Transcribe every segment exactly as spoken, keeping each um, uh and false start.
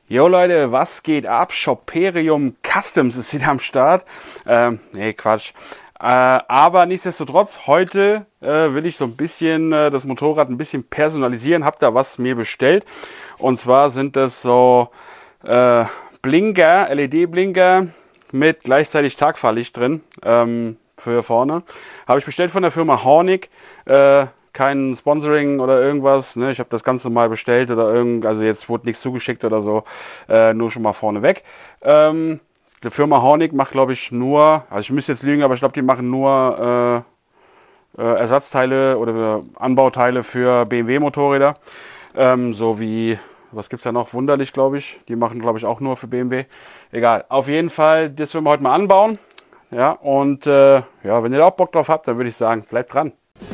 Jo Leute, was geht ab? Shoperium Customs ist wieder am Start. Ähm, nee, Quatsch. Äh, aber nichtsdestotrotz, heute äh, will ich so ein bisschen äh, das Motorrad ein bisschen personalisieren. Hab da was mir bestellt. Und zwar sind das so äh, Blinker, L E D-Blinker mit gleichzeitig Tagfahrlicht drin. Ähm, für vorne. Habe ich bestellt von der Firma Hornig. Äh, kein Sponsoring oder irgendwas, ne? Ich habe das Ganze mal bestellt oder irgend, also jetzt wurde nichts zugeschickt oder so, äh, nur schon mal vorne weg. Ähm, die Firma Hornig macht, glaube ich, nur, also ich müsste jetzt lügen, aber ich glaube, die machen nur äh, äh, Ersatzteile oder Anbauteile für B M W-Motorräder, ähm, so wie, was gibt es da noch, Wunderlich, glaube ich, die machen, glaube ich, auch nur für B M W. Egal, auf jeden Fall, das werden wir heute mal anbauen, ja, und äh, ja, wenn ihr da auch Bock drauf habt, dann würde ich sagen, bleibt dran.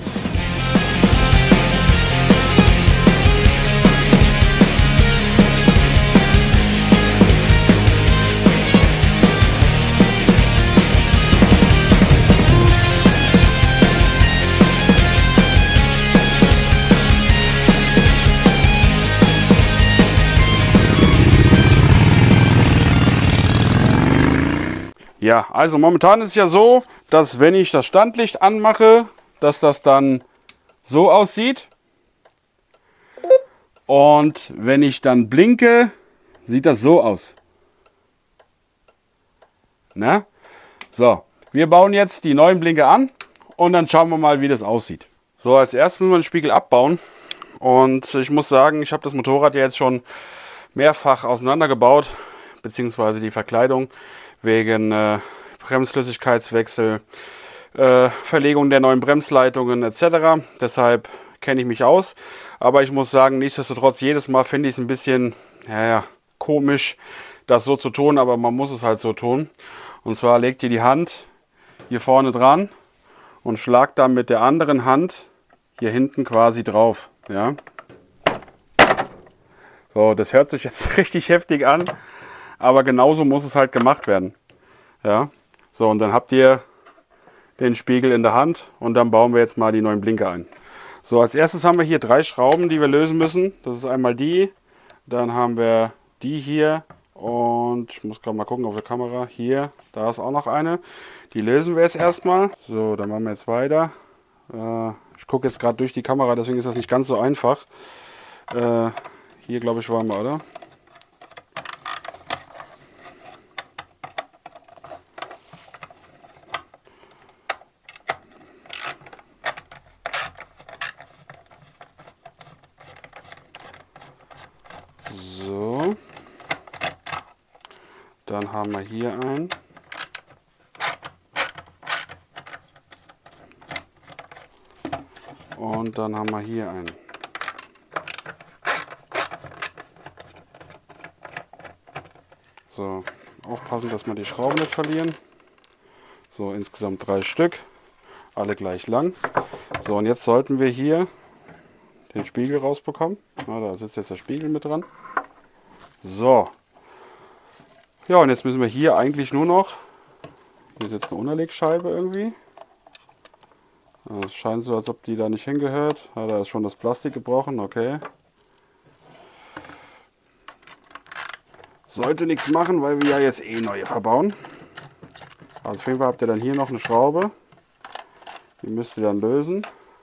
Ja, also momentan ist es ja so, dass wenn ich das Standlicht anmache, dass das dann so aussieht. Und wenn ich dann blinke, sieht das so aus. Na? So, wir bauen jetzt die neuen Blinker an und dann schauen wir mal, wie das aussieht. So, als erstes müssen wir den Spiegel abbauen. Und ich muss sagen, ich habe das Motorrad ja jetzt schon mehrfach auseinandergebaut, beziehungsweise die Verkleidung. Wegen äh, Bremsflüssigkeitswechsel, äh, Verlegung der neuen Bremsleitungen et cetera. Deshalb kenne ich mich aus. Aber ich muss sagen, nichtsdestotrotz, jedes Mal finde ich es ein bisschen ja, ja, komisch, das so zu tun. Aber man muss es halt so tun. Und zwar legt ihr die Hand hier vorne dran und schlagt dann mit der anderen Hand hier hinten quasi drauf. Ja. So, das hört sich jetzt richtig heftig an. Aber genauso muss es halt gemacht werden. Ja, so, und dann habt ihr den Spiegel in der Hand und dann bauen wir jetzt mal die neuen Blinker ein. So, als erstes haben wir hier drei Schrauben, die wir lösen müssen. Das ist einmal die, dann haben wir die hier und ich muss gerade mal gucken auf der Kamera. Hier, da ist auch noch eine. Die lösen wir jetzt erstmal. So, dann machen wir jetzt weiter. Äh, ich gucke jetzt gerade durch die Kamera, deswegen ist das nicht ganz so einfach. Äh, hier, glaube ich, waren wir, oder? So, dann haben wir hier einen. Und dann haben wir hier einen. So, aufpassen, dass wir die Schrauben nicht verlieren. So, insgesamt drei Stück, alle gleich lang. So, und jetzt sollten wir hier den Spiegel rausbekommen. Na, da sitzt jetzt der Spiegel mit dran. So. Ja, und jetzt müssen wir hier eigentlich nur noch, hier ist jetzt eine Unterlegscheibe irgendwie. Es scheint so, als ob die da nicht hingehört. Ja, da ist schon das Plastik gebrochen, okay. Sollte nichts machen, weil wir ja jetzt eh neue verbauen. Also auf jeden Fall habt ihr dann hier noch eine Schraube. Die müsst ihr dann lösen.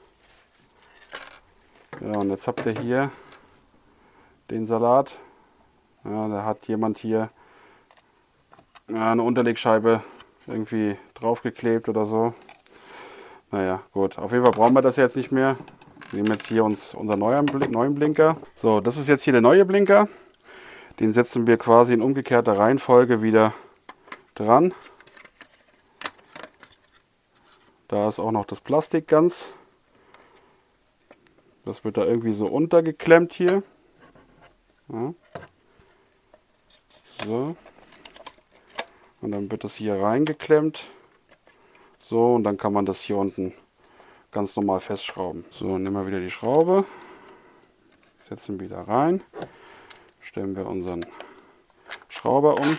Ja, und jetzt habt ihr hier den Salat. Ja, da hat jemand hier ja, eine Unterlegscheibe irgendwie draufgeklebt oder so. Naja, gut. Auf jeden Fall brauchen wir das jetzt nicht mehr. Wir nehmen jetzt hier uns unseren neuen, neuen Blinker. So, das ist jetzt hier der neue Blinker. Den setzen wir quasi in umgekehrter Reihenfolge wieder dran. Da ist auch noch das Plastik ganz. Das wird da irgendwie so untergeklemmt hier. Ja. So. Und dann wird das hier reingeklemmt. So, und dann kann man das hier unten ganz normal festschrauben. So, nehmen wir wieder die Schraube. Setzen wieder rein. Stellen wir unseren Schrauber um.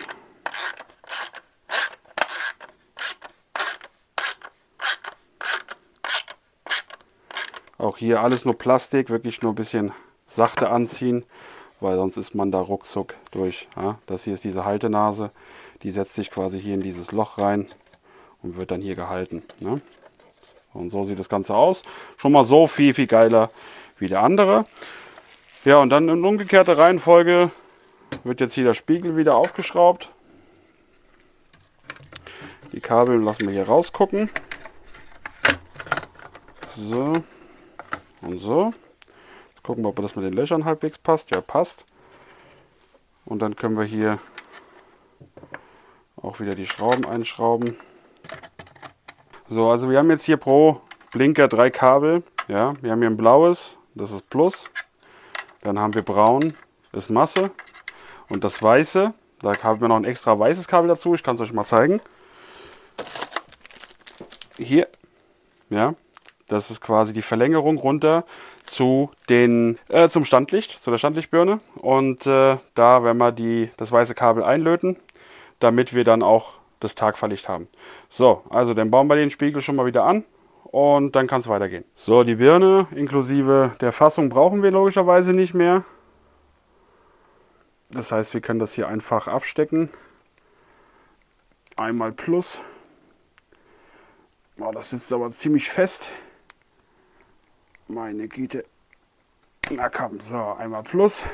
Auch hier alles nur Plastik, wirklich nur ein bisschen sachte anziehen. weil sonst ist man da ruckzuck durch. Ja? Das hier ist diese Haltenase, die setzt sich quasi hier in dieses Loch rein und wird dann hier gehalten. Ne? Und so sieht das Ganze aus. Schon mal so viel, viel geiler wie der andere. Ja, und dann in umgekehrter Reihenfolge wird jetzt hier der Spiegel wieder aufgeschraubt. Die Kabel lassen wir hier rausgucken. So und so. Jetzt gucken wir, ob das mit den Löchern halbwegs passt. Ja, passt. Und dann können wir hier auch wieder die Schrauben einschrauben. So, also wir haben jetzt hier pro Blinker drei Kabel. Ja, wir haben hier ein blaues, das ist Plus. Dann haben wir braun, ist Masse. Und das weiße, da haben wir noch ein extra weißes Kabel dazu. Ich kann es euch mal zeigen. Hier, ja, das ist quasi die Verlängerung runter zu den, äh, zum Standlicht, zu der Standlichtbirne. Und äh, da werden wir die, das weiße Kabel einlöten, damit wir dann auch das Tagfahrlicht haben. So, also dann bauen wir den Spiegel schon mal wieder an und dann kann es weitergehen. So, die Birne inklusive der Fassung brauchen wir logischerweise nicht mehr. Das heißt, wir können das hier einfach abstecken. Einmal Plus. Oh, das sitzt aber ziemlich fest. Meine Güte. Na komm, so, einmal Plus.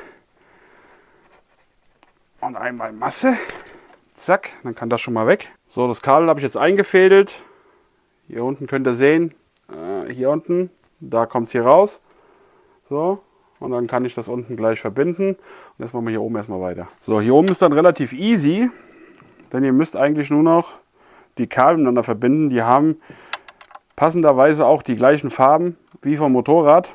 Und einmal Masse. Zack, dann kann das schon mal weg. So, das Kabel habe ich jetzt eingefädelt. Hier unten könnt ihr sehen. Äh, hier unten, da kommt es hier raus. So, und dann kann ich das unten gleich verbinden. Und jetzt machen wir hier oben erstmal weiter. So, hier oben ist dann relativ easy. Denn ihr müsst eigentlich nur noch die Kabel miteinander verbinden. Die haben passenderweise auch die gleichen Farben wie vom Motorrad.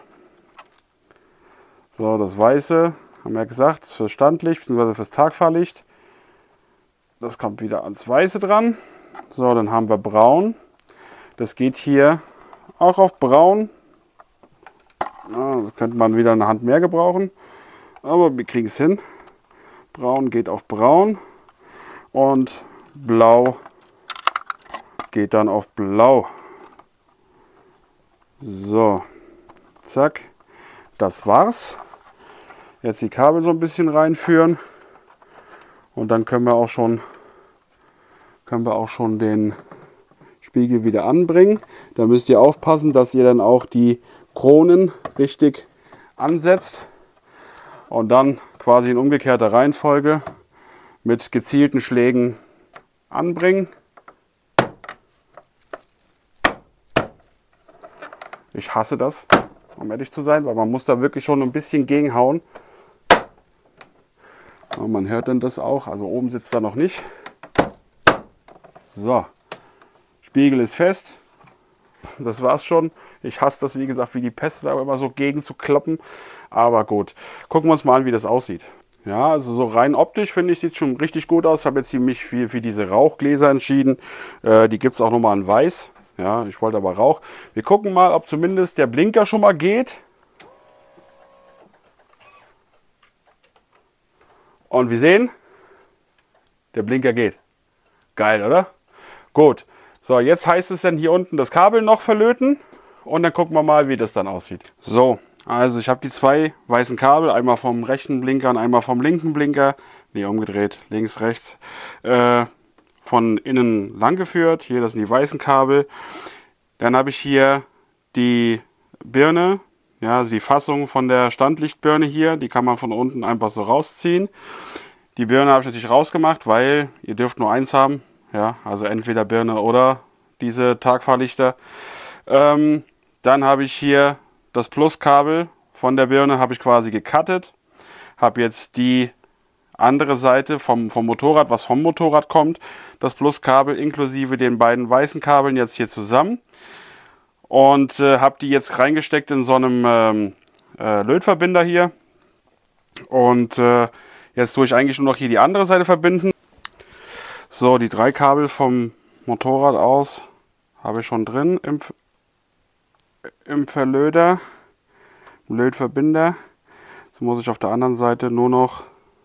So, das Weiße, haben wir ja gesagt, fürs Standlicht bzw. fürs Tagfahrlicht. Das kommt wieder ans Weiße dran. So, dann haben wir Braun. Das geht hier auch auf Braun. Ja, das könnte man wieder eine Hand mehr gebrauchen. Aber wir kriegen es hin. Braun geht auf Braun. Und Blau geht dann auf Blau. So, zack, das war's. Jetzt die Kabel so ein bisschen reinführen und dann können wir auch schon, können wir auch schon den Spiegel wieder anbringen. Da müsst ihr aufpassen, dass ihr dann auch die Kronen richtig ansetzt und dann quasi in umgekehrter Reihenfolge mit gezielten Schlägen anbringen. Ich hasse das, um ehrlich zu sein, weil man muss da wirklich schon ein bisschen gegenhauen. Und man hört dann das auch, also oben sitzt er noch nicht. So, Spiegel ist fest. Das war's schon. Ich hasse das, wie gesagt, wie die Pest, da immer so gegen zu kloppen. Aber gut, gucken wir uns mal an, wie das aussieht. Ja, also so rein optisch finde ich, sieht schon richtig gut aus. Ich habe jetzt hier mich für, für diese Rauchgläser entschieden. Äh, die gibt es auch nochmal in weiß. Ja, ich wollte aber Rauch. Wir gucken mal, ob zumindest der Blinker schon mal geht. Und wir sehen, der Blinker geht. Geil, oder? Gut. So, jetzt heißt es dann hier unten das Kabel noch verlöten. Und dann gucken wir mal, wie das dann aussieht. So, also ich habe die zwei weißen Kabel. Einmal vom rechten Blinker und einmal vom linken Blinker. Ne, umgedreht. Links, rechts. Äh... von innen lang geführt. Hier, das sind die weißen Kabel. Dann habe ich hier die Birne, ja, also die Fassung von der Standlichtbirne hier. Die kann man von unten einfach so rausziehen. Die Birne habe ich natürlich rausgemacht, weil ihr dürft nur eins haben. Ja, also entweder Birne oder diese Tagfahrlichter. Ähm, dann habe ich hier das Pluskabel von der Birne, habe ich quasi gecuttet. Habe jetzt die andere Seite vom, vom Motorrad, was vom Motorrad kommt, das Pluskabel inklusive den beiden weißen Kabeln jetzt hier zusammen und äh, habe die jetzt reingesteckt in so einem ähm, äh, Lötverbinder hier und äh, jetzt tue ich eigentlich nur noch hier die andere Seite verbinden. So, die drei Kabel vom Motorrad aus habe ich schon drin im, im Verlöter, im Lötverbinder. Jetzt muss ich auf der anderen Seite nur noch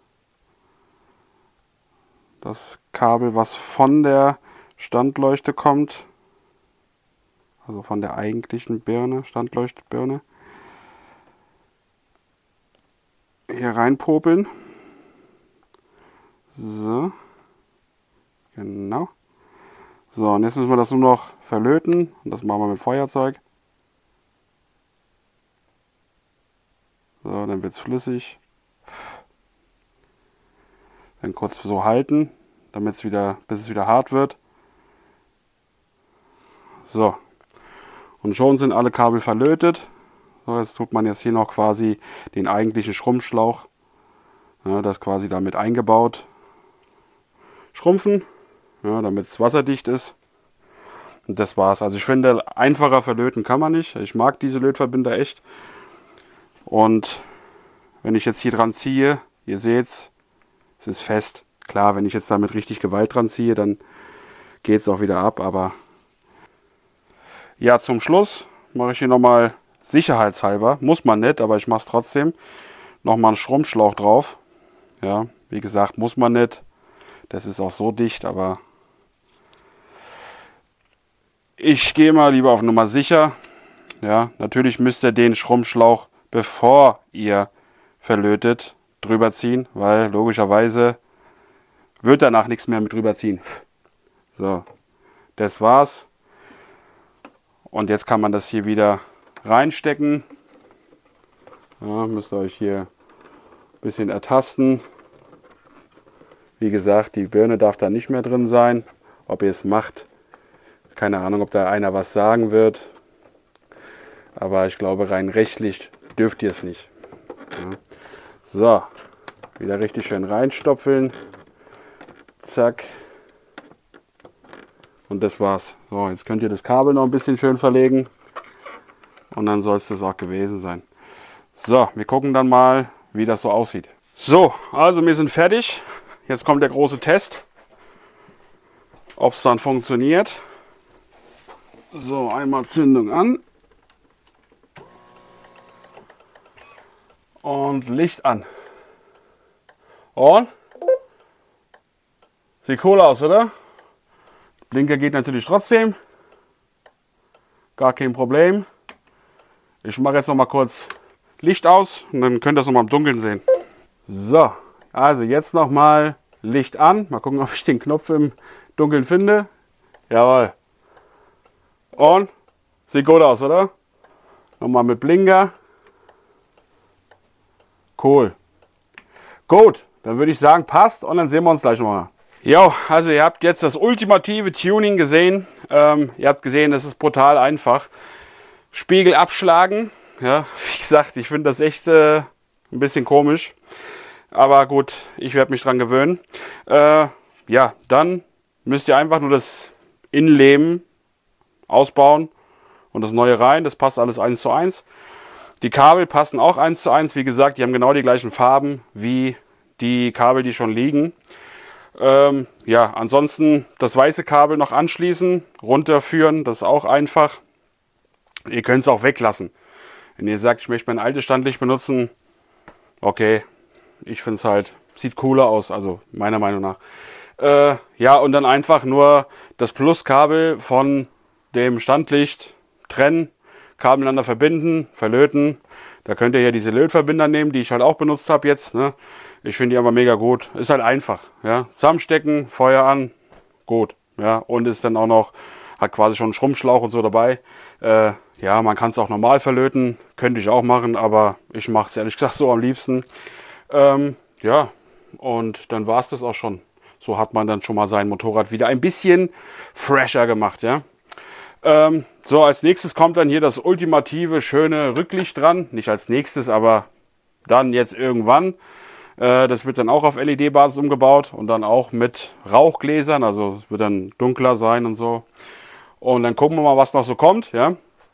das Kabel, was von der Standleuchte kommt, also von der eigentlichen Birne, Standleuchtbirne, hier reinpopeln. So. Genau. So, und jetzt müssen wir das nur noch verlöten. Und das machen wir mit Feuerzeug. So, dann wird es flüssig. Dann kurz so halten, damit es wieder, bis es wieder hart wird. So. Und schon sind alle Kabel verlötet. So, jetzt tut man jetzt hier noch quasi den eigentlichen Schrumpfschlauch. Ja, das quasi damit eingebaut. Schrumpfen, ja, damit es wasserdicht ist. Und das war's. Also ich finde, einfacher verlöten kann man nicht. Ich mag diese Lötverbinder echt. Und wenn ich jetzt hier dran ziehe, ihr seht's, es ist fest. Klar, wenn ich jetzt damit richtig Gewalt dran ziehe, dann geht es auch wieder ab. Aber ja, zum Schluss mache ich hier nochmal sicherheitshalber. Muss man nicht, aber ich mache es trotzdem. Nochmal einen Schrumpfschlauch drauf. Ja, wie gesagt, muss man nicht. Das ist auch so dicht, aber ich gehe mal lieber auf Nummer sicher. Ja, natürlich müsst ihr den Schrumpfschlauch, bevor ihr verlötet, drüber ziehen, weil logischerweise wird danach nichts mehr mit drüber ziehen. So, das war's. Und jetzt kann man das hier wieder reinstecken. Ja, müsst ihr euch hier ein bisschen ertasten. Wie gesagt, die Birne darf da nicht mehr drin sein. Ob ihr es macht, keine Ahnung, ob da einer was sagen wird. Aber ich glaube, rein rechtlich dürft ihr es nicht. Ja. So, wieder richtig schön reinstopfeln. Zack. Und das war's. So, jetzt könnt ihr das Kabel noch ein bisschen schön verlegen. Und dann soll es das auch gewesen sein. So, wir gucken dann mal, wie das so aussieht. So, also wir sind fertig. Jetzt kommt der große Test, ob es dann funktioniert. So, einmal Zündung an. Und Licht an. Und? Sieht cool aus, oder? Blinker geht natürlich trotzdem. Gar kein Problem. Ich mache jetzt noch mal kurz Licht aus und dann könnt ihr es noch mal im Dunkeln sehen. So, also jetzt noch mal Licht an. Mal gucken, ob ich den Knopf im Dunkeln finde. Jawohl. Und? Sieht gut aus, oder? Nochmal mit Blinker. Cool. Gut, dann würde ich sagen, passt und dann sehen wir uns gleich nochmal. Jo, also ihr habt jetzt das ultimative Tuning gesehen. Ähm, ihr habt gesehen, das ist brutal einfach. Spiegel abschlagen. Ja, wie gesagt, ich finde das echt äh, ein bisschen komisch. Aber gut, ich werde mich dran gewöhnen. Äh, ja, dann müsst ihr einfach nur das Innenleben ausbauen und das neue rein. Das passt alles eins zu eins. Die Kabel passen auch eins zu eins. Wie gesagt, die haben genau die gleichen Farben wie die Kabel, die schon liegen. Ähm, ja, ansonsten das weiße Kabel noch anschließen, runterführen, das ist auch einfach. Ihr könnt es auch weglassen. Wenn ihr sagt, ich möchte mein altes Standlicht benutzen, okay, ich finde es halt, sieht cooler aus, also meiner Meinung nach. Äh, ja, und dann einfach nur das Pluskabel von dem Standlicht trennen, Kabel miteinander verbinden, verlöten. Da könnt ihr ja diese Lötverbinder nehmen, die ich halt auch benutzt habe jetzt. Ne? Ich finde die aber mega gut. Ist halt einfach. Ja? Zusammenstecken, Feuer an, gut. Ja? Und ist dann auch noch, hat quasi schon einen Schrumpfschlauch und so dabei. Äh, ja, man kann es auch normal verlöten. Könnte ich auch machen, aber ich mache es ehrlich gesagt so am liebsten. Ähm, ja, und dann war es das auch schon. So hat man dann schon mal sein Motorrad wieder ein bisschen fresher gemacht. Ja? Ähm, so, als nächstes kommt dann hier das ultimative, schöne Rücklicht dran. Nicht als nächstes, aber dann jetzt irgendwann. Äh, das wird dann auch auf L E D-Basis umgebaut und dann auch mit Rauchgläsern. Also es wird dann dunkler sein und so. Und dann gucken wir mal, was noch so kommt. Ja?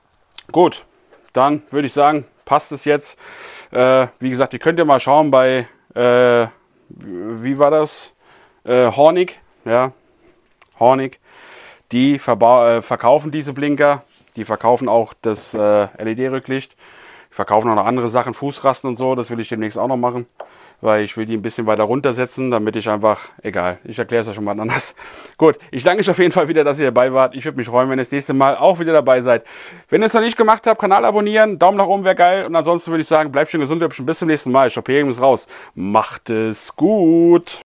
Gut, dann würde ich sagen, passt es jetzt. Äh, wie gesagt, ihr könnt ja mal schauen bei, äh, wie war das? Äh, Hornig. Ja, Hornig. Die äh, verkaufen diese Blinker, die verkaufen auch das äh, L E D-Rücklicht, die verkaufen auch noch andere Sachen, Fußrasten und so, das will ich demnächst auch noch machen. weil ich will die ein bisschen weiter runtersetzen, damit ich einfach, egal, ich erkläre es euch schon mal anders. Gut, ich danke euch auf jeden Fall wieder, dass ihr dabei wart. Ich würde mich freuen, wenn ihr das nächste Mal auch wieder dabei seid. Wenn ihr es noch nicht gemacht habt, Kanal abonnieren, Daumen nach oben wäre geil. Und ansonsten würde ich sagen, bleibt schön gesund, bis zum nächsten Mal. Shoperium ist raus. Macht es gut.